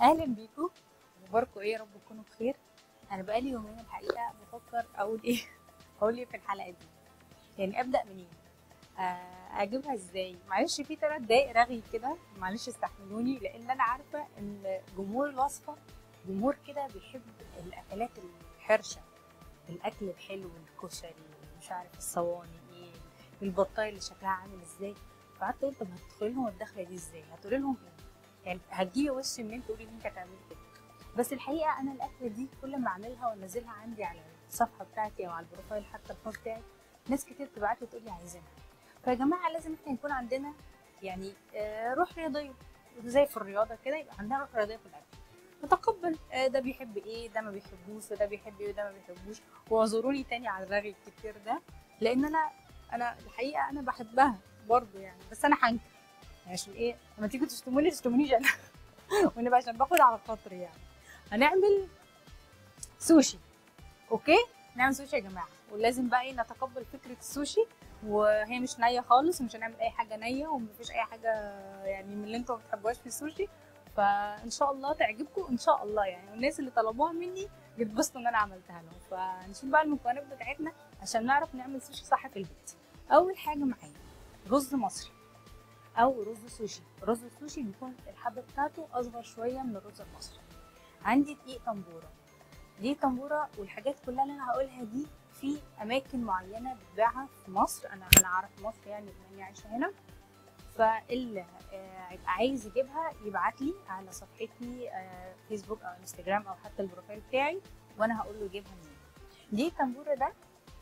اهلا بيكم. اخباركم ايه؟ يا رب تكونوا بخير. انا بقالي يومين الحقيقه بفكر اقول ايه في الحلقه دي. يعني ابدا منين؟ اجيبها ازاي؟ معلش في 3 دقايق رغي كده، معلش استحملوني، لان انا عارفه ان جمهور الوصفه جمهور كده بيحب الاكلات الحرشه، الاكل الحلو، الكشري، مش عارف الصواني ايه، البطايه اللي شكلها عامل ازاي. فقعدت قلت طب هتدخلي لهم الدخله دي ازاي؟ هتقولي لهم ايه؟ يعني هتجيبي وش منين تقولي لي انت هتعملي كده؟ بس الحقيقه انا الاكله دي كل ما اعملها وانزلها عندي على الصفحه بتاعتي او على البروفايل حتى الخاص بتاعي، ناس كتير تبعت لي تقول لي عايزينها. فيا جماعه لازم احنا يكون عندنا يعني روح رياضيه، زي في الرياضه كده يبقى عندنا روح رياضيه في الاكل. نتقبل ده بيحب ايه، ده ما بيحبوش، وده بيحب ايه وده ما بيحبوش. واعذروني تاني على الرغي الكتير ده، لان انا الحقيقه انا بحبها برضه يعني، بس انا هنكر عشان ايه؟ لما تيجوا تشتموني تشتمونيش انا ونبقى عشان باخد على خاطري يعني. هنعمل سوشي، اوكي؟ نعمل سوشي يا جماعه، ولازم بقى ايه نتقبل فكره السوشي، وهي مش نيه خالص، ومش هنعمل اي حاجه نيه، ومفيش اي حاجه يعني من اللي انتوا ما بتحبوهاش في السوشي. فان شاء الله تعجبكم ان شاء الله يعني، والناس اللي طلبوها مني يتبسطوا ان انا عملتها لهم. فنشوف بقى المكونات بتاعتنا عشان نعرف نعمل سوشي صح في البيت. اول حاجه معايا رز مصري او رز سوشي. رز السوشي بيكون الحبه بتاعته اصغر شويه من الرز المصري. عندي دقيق طنبوره، دي طنبوره، والحاجات كلها اللي انا هقولها دي في اماكن معينه بتباعها في مصر. انا اعرف مصر يعني بما اني عايشه هنا. فاللي يبقى عايز يجيبها يبعت لي على صفحتي فيسبوك او انستجرام او حتى البروفايل بتاعي، وانا هقول له يجيبها منين. دي طنبوره ده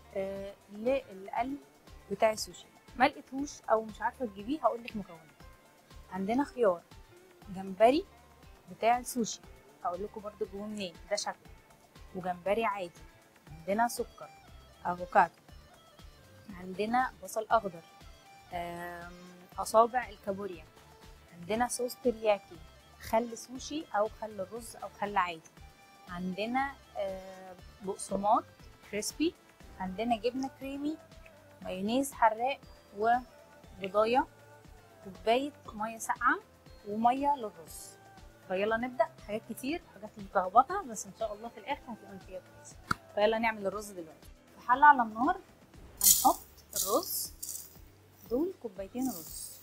للقلب بتاع السوشي. ما لقيتهوش او مش عارفه تجيبيه، هقول لك مكونات. عندنا خيار، جمبري بتاع السوشي، هقول لكم برده جوه منين ده شكله، وجمبري عادي. عندنا سكر، افوكادو، عندنا بصل اخضر، اصابع الكابوريا، عندنا صوص ترياكي، خل سوشي او خل رز او خل عادي، عندنا بقسماط كريسبي، عندنا جبنه كريمي، مايونيز حراق، وبضايه، كوبايه ميه ساقعه، وميه للرز. فيلا نبدا. حاجات كتير، حاجات متلخبطه، بس ان شاء الله في الاخر هتبقى النتيجه كويسه. فيلا نعمل الرز دلوقتي. في حله على النار هنحط الرز، دول كوبايتين رز،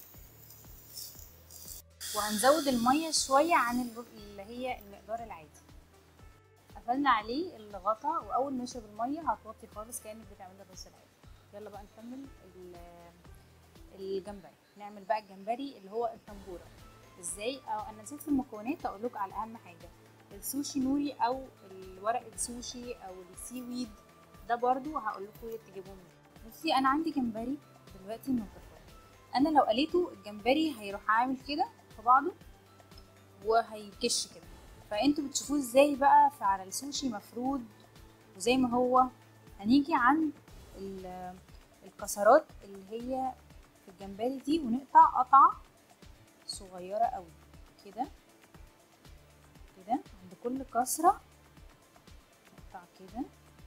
وهنزود الميه شويه عن اللي هي المقدار العادي. قفلنا عليه الغطا، واول ما يشرب الميه هتوطي خالص كانك بتعملي الرز العادي. يلا بقى نكمل الجمبري. نعمل بقى الجمبري اللي هو الطنبوره ازاي. انا نسيت في المكونات اقول لكم على اهم حاجه، السوشي نوري او الورق السوشي او السي ويد ده برضو هقول لكم تجيبوه منين. بصي انا عندي جمبري دلوقتي منضفاه. انا لو قليته الجمبري هيروح عامل كده في بعضه وهيكش كده. فانتوا بتشوفوه ازاي بقى على السوشي مفرود وزي ما هو. هنيجي عند الكسرات اللي هي في الجمبري دي، ونقطع قطعه صغيره قوي كده كده عند كل كسره، نقطع كده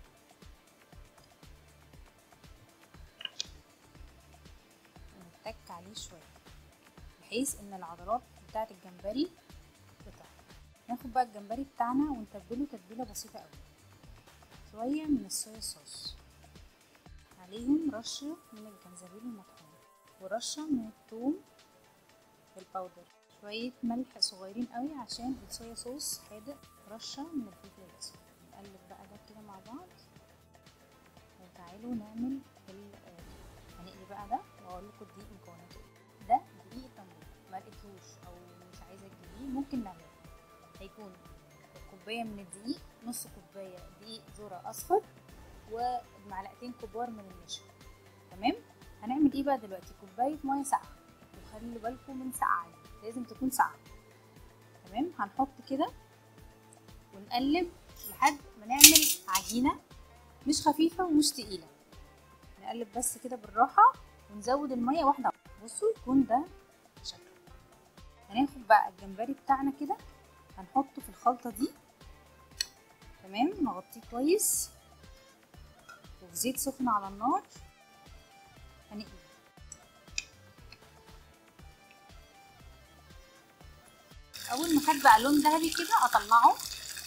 ونتك عليه شويه بحيث ان العضلات بتاعه الجمبري تقطع. ناخد بقى الجمبري بتاعنا ونتبله تتبيله بسيطه قوي، شويه من الصويا صوص، عليهم رشه من الجنزبيل المطحون، ورشه من الثوم الباودر، شويه ملح صغيرين قوي عشان الصويا صوص حادق، رشه من الفلفل الاسود. نقلب بقى ده كده مع بعض. وتعالوا نعمل هنقلي بقى ده واقول لكم دقيق مكوناته ايه. ده دقيق طنبوره، ما لقيتوش او مش عايزه تجيبيه ممكن نعمله. هيكون كوبايه من الدقيق، نص كوبايه دقيق ذره اصفر، ومعلقتين كبار من النشا. تمام. هنعمل ايه بقى دلوقتي؟ كوبايه ميه ساقعه، وخلي بالكم من ساقعه، لازم تكون ساقعه. تمام. هنحط كده ونقلب لحد ما نعمل عجينه مش خفيفه ومش تقيله. نقلب بس كده بالراحه ونزود الميه واحده. بصوا يكون ده شكله. هناخد بقى الجمبري بتاعنا كده هنحطه في الخلطه دي. تمام. نغطيه كويس وفي زيت سخن على النار هنقلب. اول ما خد بقى لون ذهبي كده اطلعه.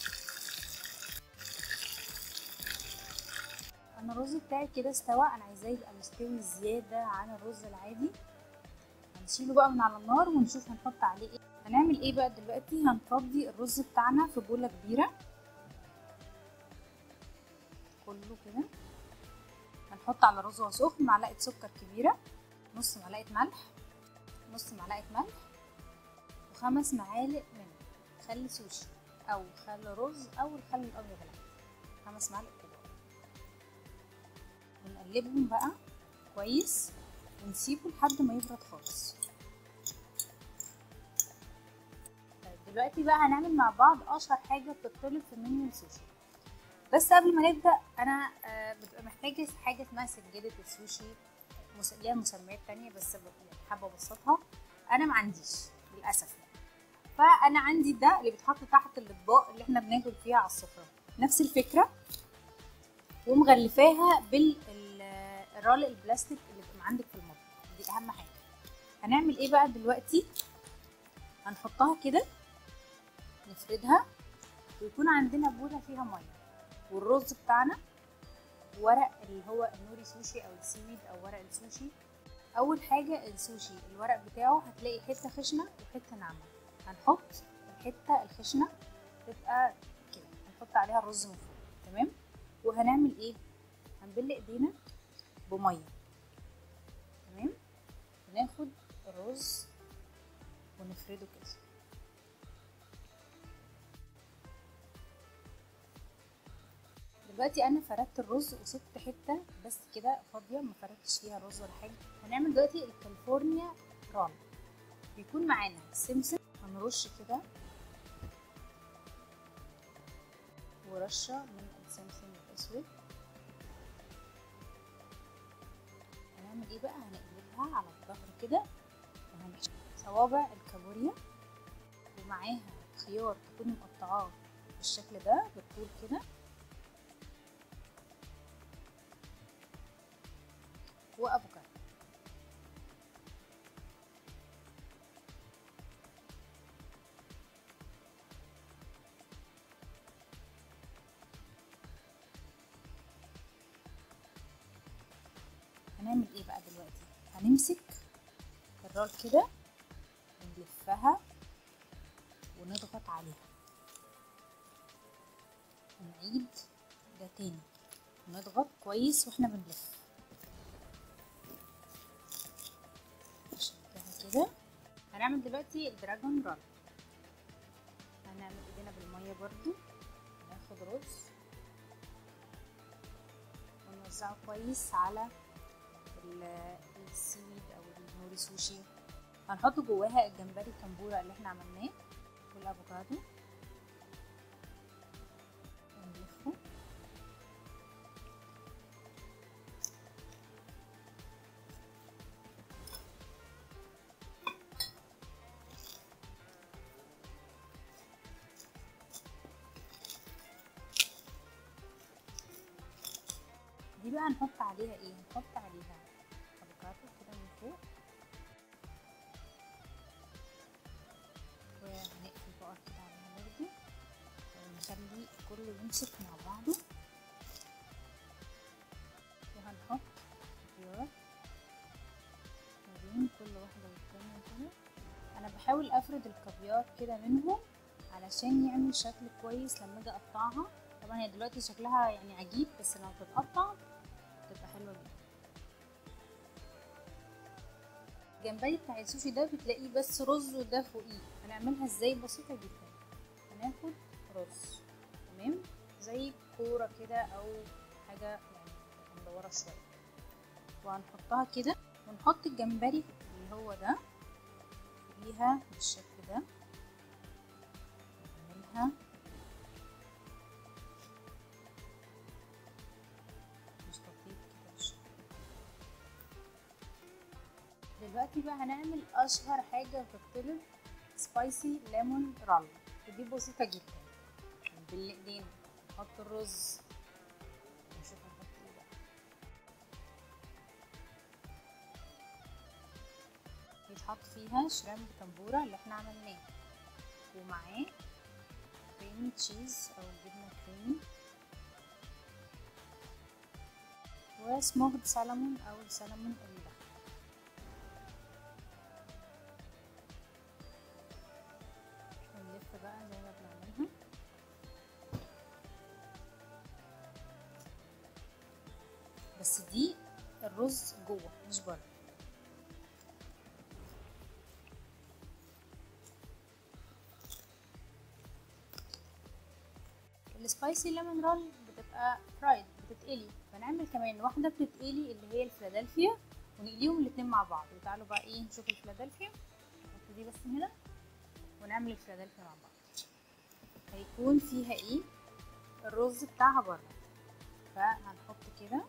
انا الرز بتاعي كده استوى، انا عايزاه يبقى مستوي زياده عن الرز العادي. هنشيله بقى من على النار ونشوف هنحط عليه ايه. هنعمل ايه بقى دلوقتي؟ هنفضي الرز بتاعنا في بوله كبيره كله كده. هنحط على الرز وهو سخن معلقه سكر كبيره، نص معلقه ملح، نص معلقه ملح، و5 معالق من خل سوشي او خل رز او الخل الابيض العادي، 5 معالق كبار. ونقلبهم بقى كويس ونسيبه لحد ما يبرد خالص. طيب دلوقتي بقى هنعمل مع بعض اشهر حاجه بتطلب في منيو السوشي. بس قبل ما نبدا انا ببقى محتاجه حاجه اسمها سجاده السوشي، ليها مسميات تانية بس يعني حابه ابسطها. انا ما عنديش للاسف، فانا عندي ده اللي بيتحط تحت الاطباق اللي احنا بناكل فيها على السفره، نفس الفكره، ومغلفاها بالرول البلاستيك اللي بيبقى عندك في المطبخ. دي اهم حاجه. هنعمل ايه بقى دلوقتي؟ هنحطها كده، نفردها، ويكون عندنا بوله فيها ميه، والرز بتاعنا، ورق اللي هو النوري سوشي او السيويد او ورق السوشي. اول حاجه السوشي الورق بتاعه هتلاقي حته خشنه وحته ناعمه. هنحط الحته الخشنه تبقى كده، هنحط عليها الرز من فوق. تمام. وهنعمل ايه؟ هنبل ايدينا بميه. تمام. وناخد الرز ونفرده كده. دلوقتي انا فردت الرز وسبت حته بس كده فاضيه ما فردتش فيها الرز ولا حاجه. هنعمل دلوقتي الكاليفورنيا رول. بيكون معانا سمسم، هنرش كده ورشه من السمسم الاسود. هنعمل ايه بقى؟ هنقلبها على الظهر كده، وهنحشي صوابع الكابوريا، ومعاها خيار تكوني مقطعاه بالشكل ده بالطول كده، وافوكادو. هنعمل ايه بقى دلوقتي؟ هنمسك الرول كده ونلفها ونضغط عليها، ونعيد ده تاني، ونضغط كويس واحنا بنلف. نشدها كده. هنعمل دلوقتي الدراجون رول. هنعمل ايدينا بالميه برضو، ناخد رز ونوزعه كويس على السيويد او النوري سوشي. هنحط جواها الجمبري كامبورا اللي احنا عملناه والافوكادو، ونلفه. دي بقى هنحط عليها ايه؟ هنحط عليها افوكادو كده من فوق، وهنقفل بقى كده عليها برضو، ونخلي كله يمسك مع بعضه. وهنحط خيار ما بين كل واحدة والتانية كده. انا بحاول افرد الكافيار كده منهم علشان يعمل شكل كويس لما اجي اقطعها. طبعا هي دلوقتي شكلها يعني عجيب، بس لما بتتقطع بتبقى حلوه جدا. الجمبري بتاع السوشي ده بتلاقيه بس رز وده فوقيه. هنعملها ازاي؟ بسيطه جدا. هناخد رز، تمام، زي كوره كده او حاجه يعني مدوره شويه، وهنحطها كده، ونحط الجمبري اللي هو ده فوقيها بالشكل ده. نعملها مستطيل كده بالشكل ده. دلوقتي بقى هنعمل اشهر حاجه بتطلب، سبايسي ليمون رول. ودي بسيطه جدا. هنبل ايدينا، نحط الرز، نشوف هنحط ايه بقى. يتحط فيها شريمب تمبورا اللي احنا عملناه، ومعاه كريمي تشيز او جبنه كريمي وسموكد سالمون او السلمون المدخن. ونلف بقى زي ما بنعملها. بس دي الرز جوه مش بره. السبايسي ليمون رول بتبقى فرايد بتتقلي، فنعمل كمان واحده بتتقلي اللي هي الفيلادلفيا ونقليهم الاتنين مع بعض. وتعالوا بقى ايه نشوف الفيلادلفيا. نحط دي بس هنا ونعمل الفيلادلفيا مع بعض. هيكون فيها ايه الرز بتاعها بره، فهنحط كده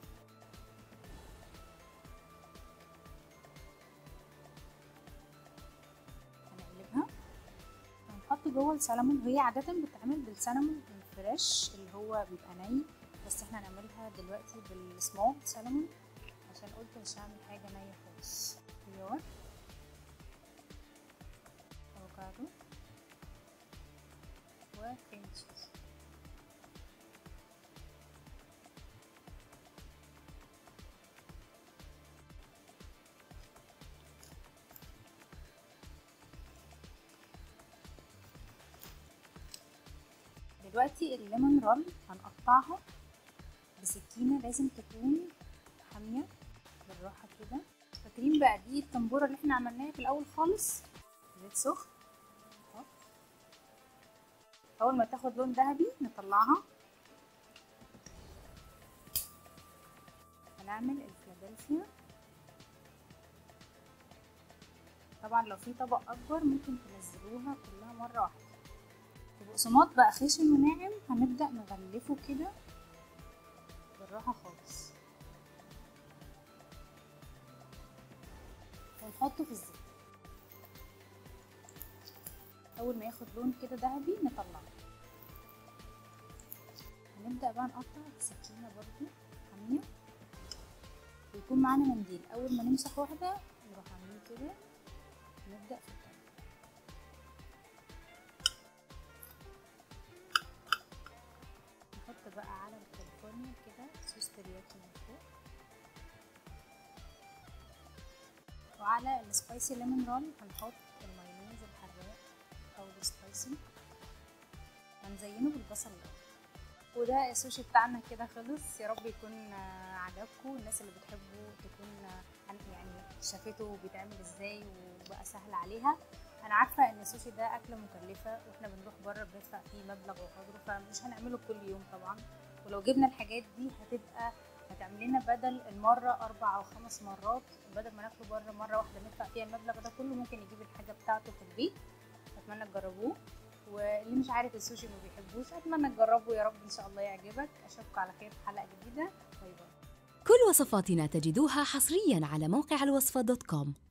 هنقلبها. هنحط جوه السلمون، وهي عاده بتتعمل بالسلمون الفريش اللي هو بيبقى ني، بس احنا هنعملها دلوقتي بالسموك سلمون عشان قلت مش هعمل حاجه نيه خالص. خيار، افوكادو، وكريم تشيز. دلوقتي الليمون رول هنقطعها بسكينه، لازم تكون حاميه بالراحه كده. فاكرين بقى دي التنبوره اللي احنا عملناها في الاول خالص، زيت سخن. اول ما تاخد لون ذهبي نطلعها. هنعمل الفيلادلفيا. طبعا لو في طبق اكبر ممكن تنزلوها كلها مره واحده. البقسماط بقى خشن وناعم، هنبدا نغلفه كده بالراحه خالص ونحطه في الزيت. اول ما ياخد لون كده ذهبي نطلعه. هنبدا بقى نقطع بسكينه برضو حاميه، ويكون معانا منديل. اول ما نمسح واحده نروح عاملين كده نبدا في التانية. نحط بقى على الكاليفورنيا كده صوص ترياكي من فوق، وعلى السبايسي ليمون رول هنحط المايونيز الحراق او السبايسي. هنزينه بالبصل الاول. وده السوشي بتاعنا كده خلص. يا رب يكون عجبكم. الناس اللي بتحبه تكون يعني شافته بيتعمل ازاي وبقى سهل عليها. انا عارفه ان السوشي ده اكله مكلفه، واحنا بنروح بره بندفع فيه مبلغ وقدره، فمش هنعمله كل يوم طبعا. ولو جبنا الحاجات دي هتعمل لنا بدل المره 4 أو 5 مرات، بدل ما ناكله بره مره واحده ندفع فيها المبلغ ده كله، ممكن يجيب الحاجه بتاعته في البيت. اتمنى تجربوه، واللي مش عارف السوشي ما بيحبوش اتمنى تجربه. يا رب ان شاء الله يعجبك. اشوفكم على خير في حلقه جديده. باي باي. كل وصفاتنا تجدوها حصريا على موقع الوصفة.com.